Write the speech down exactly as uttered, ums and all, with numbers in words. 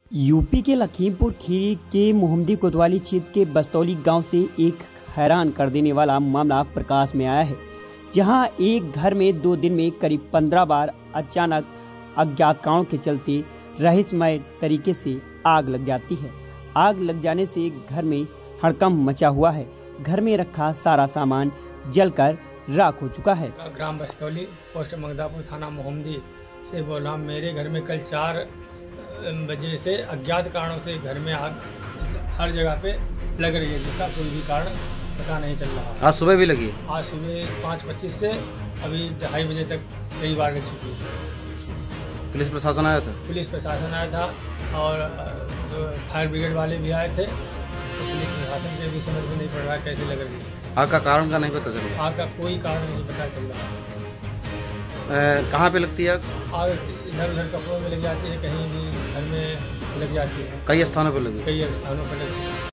UP के लखीमपुर खीरी के मोहम्मदी कोतवाली क्षेत्र के बस्तौली गांव से एक हैरान कर देने वाला मामला प्रकाश में आया है, जहां एक घर में दो दिन में करीब पंद्रह बार अचानक अज्ञात कारणों के चलते रहस्यमय तरीके से आग लग जाती है। आग लग जाने से घर में हड़कंप मचा हुआ है। घर में रखा सारा सामान जलकर राख हो चुका है। ग्राम बस्तौली, पोस्ट मगदापुर, थाना मोहम्मदी से बोल रहा हूँ। मेरे घर में कल चार बजे से अज्ञात कारणों से घर में आग हर जगह पे लग रही है, जिसका कोई भी कारण पता नहीं चल रहा। आज सुबह भी लगी? आज सुबह पाँच पच्चीस से अभी ढाई बजे तक कई बार लग चुकी है। पुलिस प्रशासन आया था? पुलिस प्रशासन आया था और फायर ब्रिगेड वाले भी आए थे। तो पुलिस प्रशासन के भी समझ में नहीं पड़ रहा है कैसे लग रही है। आग का कारण का नहीं पता चल रहा? आग का कोई कारण नहीं पता चल रहा है। कहाँ पे लगती है आग? आग इधर उधर कपड़ों में लग जाती है, कहीं भी घर में लग जाती है। कई स्थानों पर लगी? कई स्थानों पर लगी।